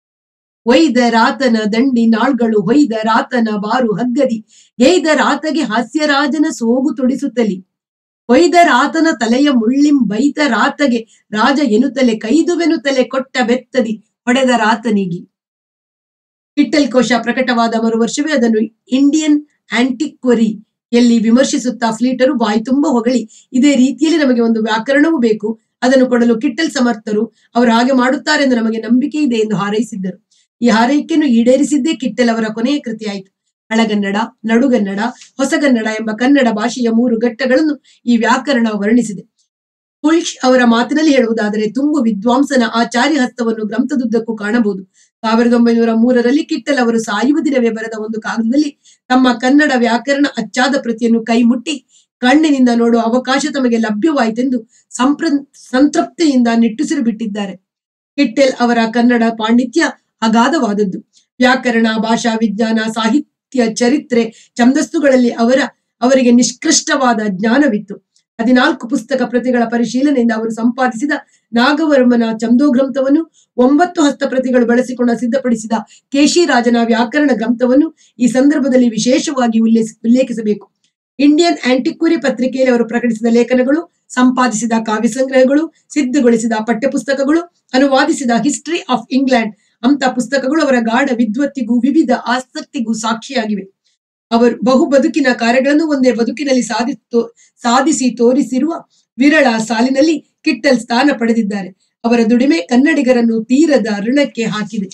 ಒಯ್ದ ರಾತನ ದಂಡಿ ನಾಳ್ಗಳು ಹೊಯ್ದ ರಾತನ ಬಾರು ಹಗ್ಗದಿ ಗೈದ ರಾತಗೆ ಹಾಸ್ಯರಾಜನ ಸೋಗು ತೊಡಿಸುತ್ತಲಿ ಹೊಯ್ದ ರಾತನ ತಲೆಯ ಮುಳ್ಳಿಂ ಬೈತ ರಾತಗೆ ರಾಜ ಎನ್ನುತ್ತಲೆ ಕೈದುವೆನುತ್ತಲೆ ಕೊಟ್ಟ ಬೆತ್ತದಿ ಹೊಡೆದ ರಾತನಿಗಿ. ಕಿಟ್ಟೆಲ್ ಕೋಶ ಪ್ರಕಟವಾದ ಮರು ವರ್ಷವೇ ಅದನ್ನು ಇಂಡಿಯನ್ ಆಂಟಿಕ್ವರಿ ಎಲ್ಲಿ ವಿಮರ್ಶಿಸುತ್ತಾ ಫ್ಲೀಟರು ಬಾಯಿ ತುಂಬ ಹೊಗಳಿ, ಇದೇ ರೀತಿಯಲ್ಲಿ ನಮಗೆ ಒಂದು ವ್ಯಾಕರಣವೂ ಬೇಕು, ಅದನ್ನು ಕೊಡಲು ಕಿಟ್ಟೆಲ್ ಸಮರ್ಥರು, ಅವರು ಹಾಗೆ ಮಾಡುತ್ತಾರೆಂದು ನಮಗೆ ನಂಬಿಕೆ ಇದೆ ಎಂದು ಹಾರೈಸಿದ್ದರು. ಈ ಹಾರೈಕೆಯನ್ನು ಈಡೇರಿಸಿದ್ದೇ ಕಿಟ್ಟೆಲ್ ಅವರ ಕೊನೆಯ ಕೃತಿಯಾಯಿತು. ಹಳಗನ್ನಡ, ನಡುಗನ್ನಡ, ಹೊಸಗನ್ನಡ ಎಂಬ ಕನ್ನಡ ಭಾಷೆಯ ಮೂರು ಘಟ್ಟಗಳನ್ನು ಈ ವ್ಯಾಕರಣ ವರ್ಣಿಸಿದೆ. ಹುಲ್ಶ್ ಅವರ ಮಾತಿನಲ್ಲಿ ಹೇಳುವುದಾದರೆ, ತುಂಬು ವಿದ್ವಾಂಸನ ಆಚಾರ್ಯ ಹಸ್ತವನ್ನು ಗ್ರಂಥದುದ್ದಕ್ಕೂ ಕಾಣಬಹುದು. ಸಾವಿರದ ಒಂಬೈನೂರ ಮೂರರಲ್ಲಿ ಕಿಟ್ಟೆಲ್ ಅವರು ಸಾಯುವ ದಿನವೇ ಬರೆದ ಒಂದು ಕಾಗದದಲ್ಲಿ ತಮ್ಮ ಕನ್ನಡ ವ್ಯಾಕರಣ ಅಚ್ಚಾದ ಪ್ರತಿಯನ್ನು ಕೈ ಮುಟ್ಟಿ ಕಣ್ಣಿನಿಂದ ನೋಡುವ ಅವಕಾಶ ತಮಗೆ ಲಭ್ಯವಾಯಿತೆಂದು ಸಂಪ್ರ ಸಂತೃಪ್ತಿಯಿಂದ ನಿಟ್ಟುಸಿರು ಬಿಟ್ಟಿದ್ದಾರೆ. ಕಿಟ್ಟೆಲ್ ಅವರ ಕನ್ನಡ ಪಾಂಡಿತ್ಯ ಅಗಾಧವಾದದ್ದು. ವ್ಯಾಕರಣ, ಭಾಷಾ ವಿಜ್ಞಾನ, ಸಾಹಿತ್ಯ, ಚರಿತ್ರೆ, ಛಂದಸ್ಸುಗಳಲ್ಲಿ ಅವರ ಅವರಿಗೆ ನಿಷ್ಕೃಷ್ಟವಾದ ಜ್ಞಾನವಿತ್ತು. ಹದಿನಾಲ್ಕು ಪುಸ್ತಕ ಪ್ರತಿಗಳ ಪರಿಶೀಲನೆಯಿಂದ ಅವರು ಸಂಪಾದಿಸಿದ ನಾಗವರ್ಮನ ಛಂದೋ ಗ್ರಂಥವನ್ನು, ಒಂಬತ್ತು ಹಸ್ತಪ್ರತಿಗಳು ಬಳಸಿಕೊಂಡು ಸಿದ್ಧಪಡಿಸಿದ ಕೇಶಿರಾಜನ ವ್ಯಾಕರಣ ಗ್ರಂಥವನ್ನು ಈ ಸಂದರ್ಭದಲ್ಲಿ ವಿಶೇಷವಾಗಿ ಉಲ್ಲೇಖ ಉಲ್ಲೇಖಿಸಬೇಕು. ಇಂಡಿಯನ್ ಆಂಟಿಕ್ವರಿ ಪತ್ರಿಕೆಯಲ್ಲಿ ಅವರು ಪ್ರಕಟಿಸಿದ ಲೇಖನಗಳು, ಸಂಪಾದಿಸಿದ ಕಾವ್ಯ ಸಂಗ್ರಹಗಳು, ಸಿದ್ಧಗೊಳಿಸಿದ ಪಠ್ಯಪುಸ್ತಕಗಳು, ಅನುವಾದಿಸಿದ ಹಿಸ್ಟರಿ ಆಫ್ ಇಂಗ್ಲೆಂಡ್ ಅಂತ ಪುಸ್ತಕಗಳು ಅವರ ಗಾಢ ವಿದ್ವತ್ತಿಗೂ ವಿವಿಧ ಆಸಕ್ತಿಗೂ ಸಾಕ್ಷಿಯಾಗಿವೆ. ಅವರು ಬಹು ಬದುಕಿನ ಕಾರ್ಯಗಳನ್ನು ಒಂದೇ ಬದುಕಿನಲ್ಲಿ ಸಾಧಿ ಸಾಧಿಸಿ ತೋರಿಸಿರುವ ವಿರಳ ಸಾಲಿನಲ್ಲಿ ಕಿಟ್ಟೆಲ್ ಸ್ಥಾನ ಪಡೆದಿದ್ದಾರೆ. ಅವರ ದುಡಿಮೆ ಕನ್ನಡಿಗರನ್ನು ತೀರದ ಋಣಕ್ಕೆ ಹಾಕಿದೆ.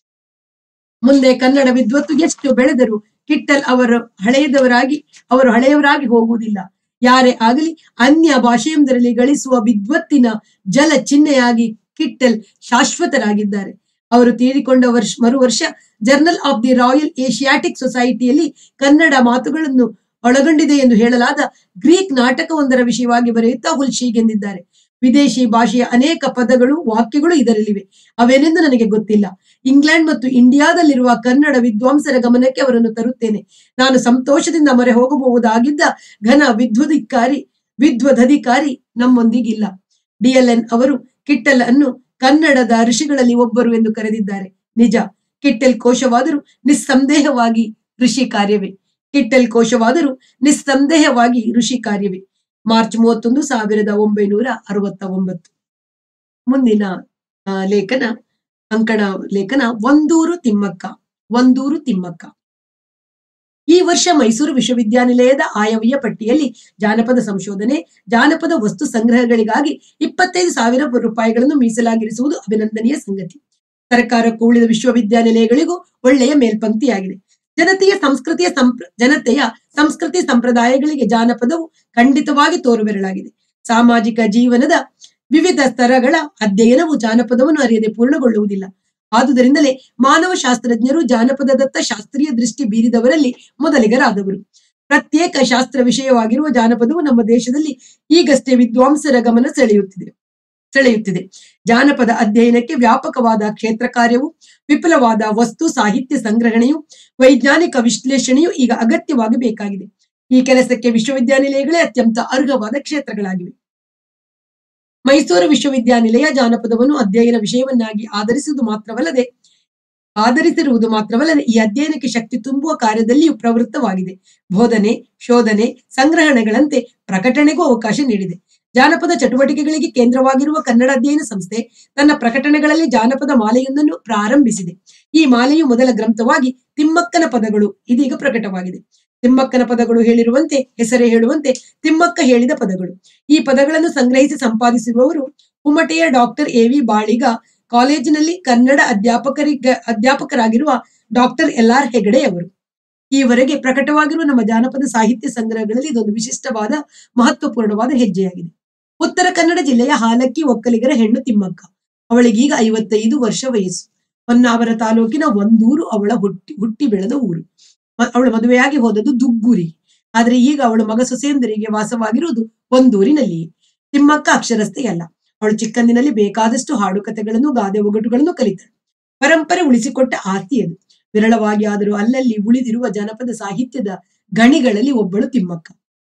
ಮುಂದೆ ಕನ್ನಡ ವಿದ್ವತ್ತು ಎಷ್ಟು ಬೆಳೆದರೂ ಕಿಟ್ಟೆಲ್ ಅವರು ಹಳೆಯದವರಾಗಿ ಅವರು ಹಳೆಯವರಾಗಿ ಹೋಗುವುದಿಲ್ಲ. ಯಾರೇ ಆಗಲಿ ಅನ್ಯ ಭಾಷೆಯೊಂದರಲ್ಲಿ ಗಳಿಸುವ ವಿದ್ವತ್ತಿನ ಜಲ ಚಿಹ್ನೆಯಾಗಿ ಕಿಟ್ಟೆಲ್ ಶಾಶ್ವತರಾಗಿದ್ದಾರೆ. ಅವರು ತೀರಿಕೊಂಡ ವರ್ಷ ಮರು ವರ್ಷ Journal of the Royal Asiatic ಸೊಸೈಟಿಯಲ್ಲಿ ಕನ್ನಡ ಮಾತುಗಳನ್ನು ಒಳಗೊಂಡಿದೆ ಎಂದು ಹೇಳಲಾದ ಗ್ರೀಕ್ ನಾಟಕವೊಂದರ ವಿಷಯವಾಗಿ ಬರೆಯುತ್ತಾ ಹುಲ್ಶ್ ಹೀಗೆಂದಿದ್ದಾರೆ: ವಿದೇಶಿ ಭಾಷೆಯ ಅನೇಕ ಪದಗಳು, ವಾಕ್ಯಗಳು ಇದರಲ್ಲಿವೆ. ಅವೇನೆಂದು ನನಗೆ ಗೊತ್ತಿಲ್ಲ. ಇಂಗ್ಲೆಂಡ್ ಮತ್ತು ಇಂಡಿಯಾದಲ್ಲಿರುವ ಕನ್ನಡ ವಿದ್ವಾಂಸರ ಗಮನಕ್ಕೆ ಅವರನ್ನು ತರುತ್ತೇನೆ. ನಾನು ಸಂತೋಷದಿಂದ ಮೊರೆ ಹೋಗಬಹುದಾಗಿದ್ದ ಘನ ವಿದ್ವಧಿಕಾರಿ ವಿದ್ವದಧಿಕಾರಿ ನಮ್ಮೊಂದಿಗಿಲ್ಲ. ಡಿ ಎಲ್ ಎನ್ ಅವರು ಕಿಟ್ಟೆಲ್ ಅನ್ನು ಕನ್ನಡದ ಋಷಿಗಳಲ್ಲಿ ಒಬ್ಬರು ಎಂದು ಕರೆದಿದ್ದಾರೆ. ನಿಜ, ಕಿಟ್ಟೆಲ್ ಕೋಶವಾದರೂ ನಿಸ್ಸಂದೇಹವಾಗಿ ಋಷಿ ಕಾರ್ಯವೇ. ಕಿಟ್ಟೆಲ್ ಕೋಶವಾದರೂ ನಿಸ್ಸಂದೇಹವಾಗಿ ಋಷಿ ಕಾರ್ಯವೇ. ಮಾರ್ಚ್ ಮೂವತ್ತೊಂದು ಸಾವಿರದ ಒಂಬೈನೂರ ಅರವತ್ತ ಒಂಬತ್ತು. ಮುಂದಿನ ಲೇಖನ ಅಂಕಣ ಲೇಖನ ಒಂದೂರು ತಿಮ್ಮಕ್ಕ. ಒಂದೂರು ತಿಮ್ಮಕ್ಕ ಈ ವರ್ಷ ಮೈಸೂರು ವಿಶ್ವವಿದ್ಯಾನಿಲಯದ ಆಯವ್ಯಯ ಪಟ್ಟಿಯಲ್ಲಿ ಜಾನಪದ ಸಂಶೋಧನೆ, ಜಾನಪದ ವಸ್ತು ಸಂಗ್ರಹಗಳಿಗಾಗಿ ಇಪ್ಪತ್ತೈದು ಸಾವಿರ ರೂಪಾಯಿಗಳನ್ನು ಮೀಸಲಾಗಿರಿಸುವುದು ಅಭಿನಂದನೀಯ ಸಂಗತಿ. ಸರ್ಕಾರಕ್ಕೂ ಉಳಿದ ವಿಶ್ವವಿದ್ಯಾನಿಲಯಗಳಿಗೂ ಒಳ್ಳೆಯ ಮೇಲ್ಪಂಕ್ತಿಯಾಗಿದೆ. ಜನತೆಯ ಸಂಸ್ಕೃತಿಯ ಸಂಪ್ರ ಜನತೆಯ ಸಂಸ್ಕೃತಿ ಸಂಪ್ರದಾಯಗಳಿಗೆ ಜಾನಪದವು ಖಂಡಿತವಾಗಿ ತೋರುಬೆರಳಾಗಿದೆ. ಸಾಮಾಜಿಕ ಜೀವನದ ವಿವಿಧ ಸ್ತರಗಳ ಅಧ್ಯಯನವು ಜಾನಪದವನ್ನು ಅರಿಯದೆ ಪೂರ್ಣಗೊಳ್ಳುವುದಿಲ್ಲ. ಆದುದರಿಂದಲೇ ಮಾನವ ಶಾಸ್ತ್ರಜ್ಞರು ಜಾನಪದದತ್ತ ಶಾಸ್ತ್ರೀಯ ದೃಷ್ಟಿ ಬೀರಿದವರಲ್ಲಿ ಮೊದಲಿಗರಾದವರು. ಪ್ರತ್ಯೇಕ ಶಾಸ್ತ್ರ ವಿಷಯವಾಗಿರುವ ಜಾನಪದವು ನಮ್ಮ ದೇಶದಲ್ಲಿ ಈಗಷ್ಟೇ ವಿದ್ವಾಂಸರ ಗಮನ ಸೆಳೆಯುತ್ತಿದೆ ಸೆಳೆಯುತ್ತಿದೆ ಜಾನಪದ ಅಧ್ಯಯನಕ್ಕೆ ವ್ಯಾಪಕವಾದ ಕ್ಷೇತ್ರ ಕಾರ್ಯವು, ವಿಪುಲವಾದ ವಸ್ತು ಸಾಹಿತ್ಯ ಸಂಗ್ರಹಣೆಯು, ವೈಜ್ಞಾನಿಕ ವಿಶ್ಲೇಷಣೆಯು ಈಗ ಅಗತ್ಯವಾಗಿ ಬೇಕಾಗಿದೆ. ಈ ಕೆಲಸಕ್ಕೆ ವಿಶ್ವವಿದ್ಯಾನಿಲಯಗಳೇ ಅತ್ಯಂತ ಅರ್ಹವಾದ ಕ್ಷೇತ್ರಗಳಾಗಿವೆ. ಮೈಸೂರು ವಿಶ್ವವಿದ್ಯಾನಿಲಯ ಜಾನಪದವನ್ನು ಅಧ್ಯಯನ ವಿಷಯವನ್ನಾಗಿ ಆಧರಿಸುವುದು ಮಾತ್ರವಲ್ಲದೆ ಆಧರಿಸಿರುವುದು ಮಾತ್ರವಲ್ಲದೆ ಈ ಅಧ್ಯಯನಕ್ಕೆ ಶಕ್ತಿ ತುಂಬುವ ಕಾರ್ಯದಲ್ಲಿಯೂ ಪ್ರವೃತ್ತವಾಗಿದೆ. ಬೋಧನೆ, ಶೋಧನೆ, ಸಂಗ್ರಹಣೆಗಳಂತೆ ಪ್ರಕಟಣೆಗೂ ಅವಕಾಶ ನೀಡಿದೆ. ಜಾನಪದ ಚಟುವಟಿಕೆಗಳಿಗೆ ಕೇಂದ್ರವಾಗಿರುವ ಕನ್ನಡ ಅಧ್ಯಯನ ಸಂಸ್ಥೆ ತನ್ನ ಪ್ರಕಟಣೆಗಳಲ್ಲಿ ಜಾನಪದ ಮಾಲೆಯೊಂದನ್ನು ಪ್ರಾರಂಭಿಸಿದೆ. ಈ ಮಾಲೆಯು ಮೊದಲ ಗ್ರಂಥವಾಗಿ ತಿಮ್ಮಕ್ಕನ ಪದಗಳು ಇದೀಗ ಪ್ರಕಟವಾಗಿದೆ. ತಿಮ್ಮಕ್ಕನ ಪದಗಳು ಹೇಳಿರುವಂತೆ ಹೆಸರೇ ಹೇಳುವಂತೆ ತಿಮ್ಮಕ್ಕ ಹೇಳಿದ ಪದಗಳು. ಈ ಪದಗಳನ್ನು ಸಂಗ್ರಹಿಸಿ ಸಂಪಾದಿಸಿರುವವರು ಕುಮಟೆಯ ಡಾಕ್ಟರ್ ಎ ವಿ ಬಾಳಿಗ ಕಾಲೇಜಿನಲ್ಲಿ ಕನ್ನಡ ಅಧ್ಯಾಪಕರಿಗ ಅಧ್ಯಾಪಕರಾಗಿರುವ ಡಾಕ್ಟರ್ ಎಲ್ ಆರ್ ಹೆಗಡೆ ಅವರು. ಈವರೆಗೆ ಪ್ರಕಟವಾಗಿರುವ ನಮ್ಮ ಜಾನಪದ ಸಾಹಿತ್ಯ ಸಂಗ್ರಹಗಳಲ್ಲಿ ಇದೊಂದು ವಿಶಿಷ್ಟವಾದ ಮಹತ್ವಪೂರ್ಣವಾದ ಹೆಜ್ಜೆಯಾಗಿದೆ. ಉತ್ತರ ಕನ್ನಡ ಜಿಲ್ಲೆಯ ಹಾಲಕ್ಕಿ ಒಕ್ಕಲಿಗರ ಹೆಣ್ಣು ತಿಮ್ಮಕ್ಕ. ಅವಳಿಗೀಗ ಐವತ್ತೈದು ವರ್ಷ ವಯಸ್ಸು. ಹೊನ್ನಾವರ ತಾಲೂಕಿನ ಒಂದೂರು ಅವಳ ಹುಟ್ಟಿ ಹುಟ್ಟಿ ಬೆಳೆದ ಊರು. ಅವಳು ಮದುವೆಯಾಗಿ ಹೋದದ್ದು ದುಗ್ಗೂರಿಗೆ. ಆದ್ರೆ ಈಗ ಅವಳು ಮಗ ಸೊಸೆಯಂದರಿಗೆ ವಾಸವಾಗಿರುವುದು ಒಂದೂರಿನಲ್ಲಿಯೇ. ತಿಮ್ಮಕ್ಕ ಅಕ್ಷರಸ್ಥೆಯಲ್ಲ. ಅವಳು ಚಿಕ್ಕಂದಿನಲ್ಲಿ ಬೇಕಾದಷ್ಟು ಹಾಡು ಕಥೆಗಳನ್ನು, ಗಾದೆ ಒಗಟುಗಳನ್ನು ಕಲಿತಳು. ಪರಂಪರೆ ಉಳಿಸಿಕೊಟ್ಟ ಆಸ್ತಿ ಅದು. ವಿರಳವಾಗಿ ಆದರೂ ಅಲ್ಲಲ್ಲಿ ಉಳಿದಿರುವ ಜನಪದ ಸಾಹಿತ್ಯದ ಗಣಿಗಳಲ್ಲಿ ಒಬ್ಬಳು ತಿಮ್ಮಕ್ಕ.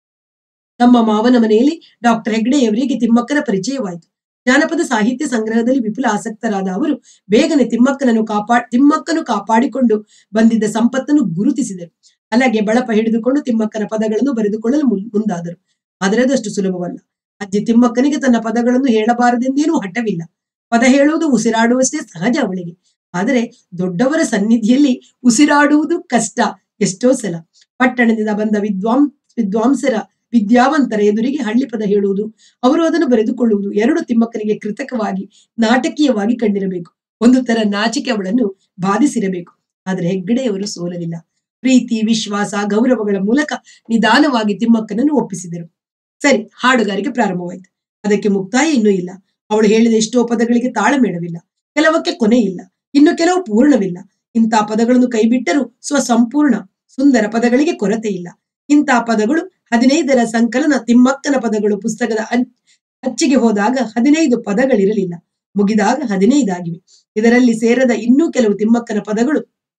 ತಮ್ಮ ಮಾವನ ಮನೆಯಲ್ಲಿ ಡಾಕ್ಟರ್ ಹೆಗ್ಡೆಯವರಿಗೆ ತಿಮ್ಮಕ್ಕನ ಪರಿಚಯವಾಯಿತು. ಜಾನಪದ ಸಾಹಿತ್ಯ ಸಂಗ್ರಹದಲ್ಲಿ ವಿಪುಲ ಆಸಕ್ತರಾದ ಅವರು ಬೇಗನೆ ತಿಮ್ಮಕ್ಕನನ್ನು ಕಾಪಾ ತಿಮ್ಮಕ್ಕನು ಕಾಪಾಡಿಕೊಂಡು ಬಂದಿದ್ದ ಸಂಪತ್ತನ್ನು ಗುರುತಿಸಿದರು. ಅಲ್ಲಗೆ ಬಳಪ ಹಿಡಿದುಕೊಂಡು ತಿಮ್ಮಕ್ಕನ ಪದಗಳನ್ನು ಬರೆದುಕೊಳ್ಳಲು ಮುಂದಾದರು. ಆದರೆ ಅದಷ್ಟು ಸುಲಭವಲ್ಲ. ಅಜ್ಜಿ ತಿಮ್ಮಕ್ಕನಿಗೆ ತನ್ನ ಪದಗಳನ್ನು ಹೇಳಬಾರದೆಂದೇನೂ ಹಠವಿಲ್ಲ. ಪದ ಹೇಳುವುದು ಉಸಿರಾಡುವಷ್ಟೇ ಸಹಜ ಅವಳಿಗೆ. ಆದರೆ ದೊಡ್ಡವರ ಸನ್ನಿಧಿಯಲ್ಲಿ ಉಸಿರಾಡುವುದು ಕಷ್ಟ ಎಷ್ಟೋ ಸಲ. ಪಟ್ಟಣದಿಂದ ಬಂದ ವಿದ್ವಾಂ ವಿದ್ವಾಂಸರ ವಿದ್ಯಾವಂತರ ಎದುರಿಗೆ ಹಳ್ಳಿ ಪದ ಹೇಳುವುದು, ಅವರು ಅದನ್ನು ಬರೆದುಕೊಳ್ಳುವುದು ಎರಡು ತಿಮ್ಮಕ್ಕನಿಗೆ ಕೃತಕವಾಗಿ ನಾಟಕೀಯವಾಗಿ ಕಂಡಿರಬೇಕು. ಒಂದು ತರ ನಾಚಿಕೆ ಅವಳನ್ನು ಬಾಧಿಸಿರಬೇಕು. ಆದರೆ ಹೆಗ್ಗಡೆಯವರು ಸೋಲಲಿಲ್ಲ. ಪ್ರೀತಿ, ವಿಶ್ವಾಸ, ಗೌರವಗಳ ಮೂಲಕ ನಿಧಾನವಾಗಿ ತಿಮ್ಮಕ್ಕನನ್ನು ಒಪ್ಪಿಸಿದರು. ಸರಿ, ಹಾಡುಗಾರಿಕೆ ಪ್ರಾರಂಭವಾಯಿತು. ಅದಕ್ಕೆ ಮುಕ್ತಾಯ ಇನ್ನೂ ಇಲ್ಲ. ಅವಳು ಹೇಳಿದ ಎಷ್ಟೋ ಪದಗಳಿಗೆ ತಾಳಮೇಳವಿಲ್ಲ, ಕೆಲವಕ್ಕೆ ಕೊನೆ ಇಲ್ಲ, ಇನ್ನು ಕೆಲವು ಪೂರ್ಣವಿಲ್ಲ. ಇಂಥ ಪದಗಳನ್ನು ಕೈಬಿಟ್ಟರೂ ಸ್ವಸಂಪೂರ್ಣ ಸುಂದರ ಪದಗಳಿಗೆ ಕೊರತೆ ಇಲ್ಲ. ಇಂಥ ಪದಗಳು ಹದಿನೈದರ ಸಂಕಲನ ತಿಮ್ಮಕ್ಕನ ಪದಗಳು ಪುಸ್ತಕದ ಅಚ್ಚಿಗೆ ಹೋದಾಗ ಹದಿನೈದು ಪದಗಳಿರಲಿಲ್ಲ, ಮುಗಿದಾಗ ಹದಿನೈದಾಗಿವೆ. ಇದರಲ್ಲಿ ಸೇರದ ಇನ್ನೂ ಕೆಲವು ತಿಮ್ಮಕ್ಕನ ಪದಗಳು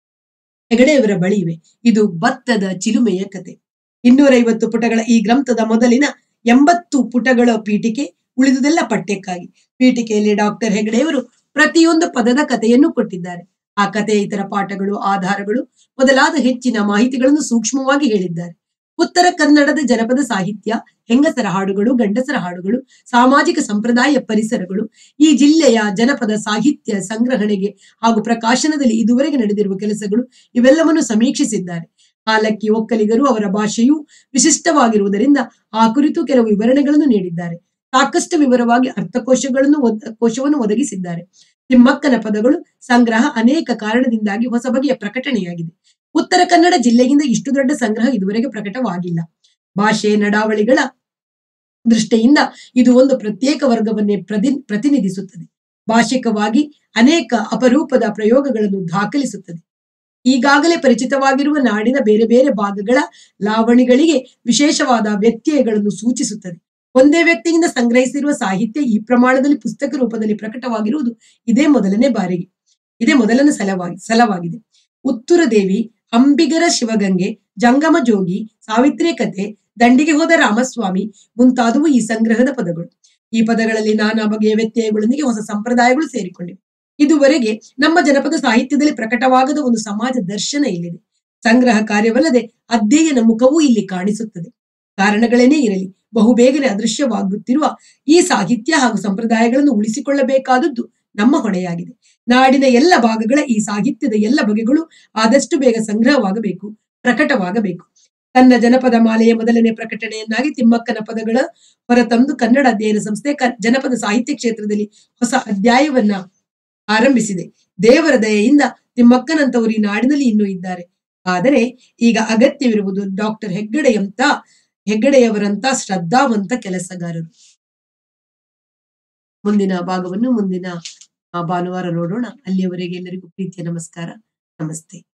ಹೆಗಡೆಯವರ ಬಳಿ ಇವೆ. ಇದು ಭತ್ತದ ಚಿಲುಮೆಯ ಕತೆ. ಇನ್ನೂರೈವತ್ತು ಪುಟಗಳ ಈ ಗ್ರಂಥದ ಮೊದಲಿನ ಎಂಬತ್ತು ಪುಟಗಳ ಪೀಠಿಕೆ, ಉಳಿದುದೆಲ್ಲ ಪಠ್ಯಕ್ಕಾಗಿ. ಪೀಠಿಕೆಯಲ್ಲಿ ಡಾಕ್ಟರ್ ಹೆಗಡೆಯವರು ಪ್ರತಿಯೊಂದು ಪದದ ಕಥೆಯನ್ನು ಕೊಟ್ಟಿದ್ದಾರೆ. ಆ ಕಥೆಯ ಇತರ ಪಾಠಗಳು, ಆಧಾರಗಳು ಮೊದಲಾದ ಹೆಚ್ಚಿನ ಮಾಹಿತಿಗಳನ್ನು ಸೂಕ್ಷ್ಮವಾಗಿ ಹೇಳಿದ್ದಾರೆ. ಉತ್ತರ ಕನ್ನಡದ ಜನಪದ ಸಾಹಿತ್ಯ, ಹೆಂಗಸರ ಹಾಡುಗಳು, ಗಂಡಸರ ಹಾಡುಗಳು, ಸಾಮಾಜಿಕ ಸಂಪ್ರದಾಯ ಪರಿಸರಗಳು, ಈ ಜಿಲ್ಲೆಯ ಜನಪದ ಸಾಹಿತ್ಯ ಸಂಗ್ರಹಣೆಗೆ ಹಾಗೂ ಪ್ರಕಾಶನದಲ್ಲಿ ಇದುವರೆಗೆ ನಡೆದಿರುವ ಕೆಲಸಗಳು ಇವೆಲ್ಲವನ್ನು ಸಮೀಕ್ಷಿಸಿದ್ದಾರೆ. ಹಾಲಕ್ಕಿ ಒಕ್ಕಲಿಗರು ಅವರ ಭಾಷೆಯು ವಿಶಿಷ್ಟವಾಗಿರುವುದರಿಂದ ಆ ಕುರಿತು ಕೆಲವು ವಿವರಣೆಗಳನ್ನು ನೀಡಿದ್ದಾರೆ. ಸಾಕಷ್ಟು ವಿವರವಾಗಿ ಅರ್ಥಕೋಶಗಳನ್ನು ಕೋಶವನ್ನು ಒದಗಿಸಿದ್ದಾರೆ. ತಿಮ್ಮಕ್ಕನ ಪದಗಳು ಸಂಗ್ರಹ ಅನೇಕ ಕಾರಣದಿಂದಾಗಿ ಹೊಸ ಬಗೆಯ ಪ್ರಕಟಣೆಯಾಗಿದೆ. ಉತ್ತರ ಕನ್ನಡ ಜಿಲ್ಲೆಯಿಂದ ಇಷ್ಟು ದೊಡ್ಡ ಸಂಗ್ರಹ ಇದುವರೆಗೆ ಪ್ರಕಟವಾಗಿಲ್ಲ. ಭಾಷೆ, ನಡಾವಳಿಗಳ ದೃಷ್ಟಿಯಿಂದ ಇದು ಒಂದು ಪ್ರತ್ಯೇಕ ವರ್ಗವನ್ನೇ ಪ್ರತಿ ಪ್ರತಿನಿಧಿಸುತ್ತದೆ. ಭಾಷಿಕವಾಗಿ ಅನೇಕ ಅಪರೂಪದ ಪ್ರಯೋಗಗಳನ್ನು ದಾಖಲಿಸುತ್ತದೆ. ಈಗಾಗಲೇ ಪರಿಚಿತವಾಗಿರುವ ನಾಡಿನ ಬೇರೆ ಬೇರೆ ಭಾಗಗಳ ಲಾವಣಿಗಳಿಗೆ ವಿಶೇಷವಾದ ವ್ಯತ್ಯಯಗಳನ್ನು ಸೂಚಿಸುತ್ತದೆ. ಒಂದೇ ವ್ಯಕ್ತಿಯಿಂದ ಸಂಗ್ರಹಿಸಿರುವ ಸಾಹಿತ್ಯ ಈ ಪ್ರಮಾಣದಲ್ಲಿ ಪುಸ್ತಕ ರೂಪದಲ್ಲಿ ಪ್ರಕಟವಾಗಿರುವುದು ಇದೇ ಮೊದಲನೇ ಬಾರಿಗೆ ಇದೇ ಮೊದಲನೇ ಸಲವಾಗಿ ಸಲವಾಗಿದೆ. ಉತ್ತುರ ದೇವಿ, ಅಂಬಿಗರ ಶಿವಗಂಗೆ, ಜಂಗಮ ಜೋಗಿ, ಸಾವಿತ್ರಿ ಕಥೆ, ದಂಡಿಗೆ ಹೋದ ರಾಮಸ್ವಾಮಿ ಮುಂತಾದವು ಈ ಸಂಗ್ರಹದ ಪದಗಳು. ಈ ಪದಗಳಲ್ಲಿ ನಾನಾ ಬಗೆಯ ವ್ಯತ್ಯಯಗಳೊಂದಿಗೆ ಹೊಸ ಸಂಪ್ರದಾಯಗಳು ಸೇರಿಕೊಂಡಿವೆ. ಇದುವರೆಗೆ ನಮ್ಮ ಜನಪದ ಸಾಹಿತ್ಯದಲ್ಲಿ ಪ್ರಕಟವಾಗದ ಒಂದು ಸಮಾಜ ದರ್ಶನ ಇಲ್ಲಿದೆ. ಸಂಗ್ರಹ ಕಾರ್ಯವಲ್ಲದೆ ಅಧ್ಯಯನ ಮುಖವೂ ಇಲ್ಲಿ ಕಾಣಿಸುತ್ತದೆ. ಕಾರಣಗಳೇನೇ ಇರಲಿ, ಬಹುಬೇಗನೆ ಅದೃಶ್ಯವಾಗುತ್ತಿರುವ ಈ ಸಾಹಿತ್ಯ ಹಾಗೂ ಸಂಪ್ರದಾಯಗಳನ್ನು ಉಳಿಸಿಕೊಳ್ಳಬೇಕಾದದ್ದು ನಮ್ಮ ಹೊಣೆಯಾಗಿದೆ. ನಾಡಿನ ಎಲ್ಲ ಭಾಗಗಳ ಈ ಸಾಹಿತ್ಯದ ಎಲ್ಲ ಬಗೆಗಳು ಆದಷ್ಟು ಬೇಗ ಸಂಗ್ರಹವಾಗಬೇಕು. ಪ್ರಕಟವಾಗಬೇಕು. ತನ್ನ ಜನಪದ ಮಾಲೆಯ ಮೊದಲನೇ ಪ್ರಕಟಣೆಯನ್ನಾಗಿ ತಿಮ್ಮಕ್ಕನ ಪದಗಳ ಹೊರತಂದು ಕನ್ನಡ ಅಧ್ಯಯನ ಸಂಸ್ಥೆ ಕ- ಜನಪದ ಸಾಹಿತ್ಯ ಕ್ಷೇತ್ರದಲ್ಲಿ ಹೊಸ ಅಧ್ಯಾಯವನ್ನ ಆರಂಭಿಸಿದೆ. ದೇವರ ದಯೆಯಿಂದ ತಿಮ್ಮಕ್ಕನಂತವರು ಈ ನಾಡಿನಲ್ಲಿ ಇನ್ನೂ ಇದ್ದಾರೆ. ಆದರೆ ಈಗ ಅಗತ್ಯವಿರುವುದು ಡಾಕ್ಟರ್ ಹೆಗ್ಗಡೆಯಂತ ಹೆಗ್ಗಡೆಯವರಂತ ಶ್ರದ್ಧಾವಂತ ಕೆಲಸಗಾರರು. ಮುಂದಿನ ಭಾಗವನ್ನು ಮುಂದಿನ ಆ, ಭಾನುವಾರ ನೋಡೋಣ. ಅಲ್ಲಿಯವರೆಗೆ ಎಲ್ಲರಿಗೂ ಪ್ರೀತಿಯ ನಮಸ್ಕಾರ. ನಮಸ್ತೆ.